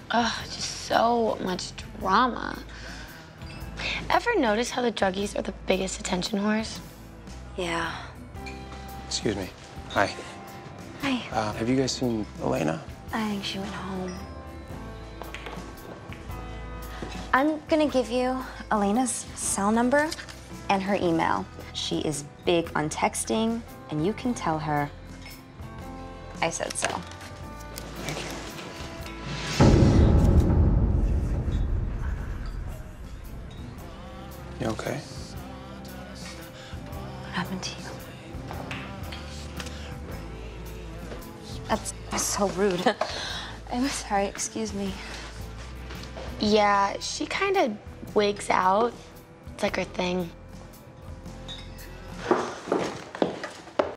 Ugh, just so much drama. Ever notice how the druggies are the biggest attention whores? Yeah. Excuse me. Hi. Hi. Have you guys seen Elena? I think she went home. I'm gonna give you Elena's cell number and her email. She is big on texting, and you can tell her I said so. Thank you. You okay? What happened to you? That's so rude. I'm sorry, excuse me. Yeah, she kind of wigs out. It's like her thing.